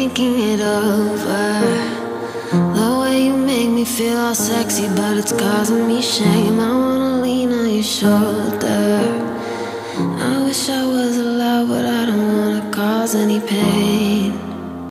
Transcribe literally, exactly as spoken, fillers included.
thinking it over. The way you make me feel all sexy, but it's causing me shame. I wanna lean on your shoulder. I wish I was allowed, but I don't wanna cause any pain.